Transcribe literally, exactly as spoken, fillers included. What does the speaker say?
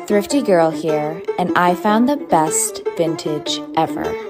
Thrifty Girl here, and I found the best vintage ever.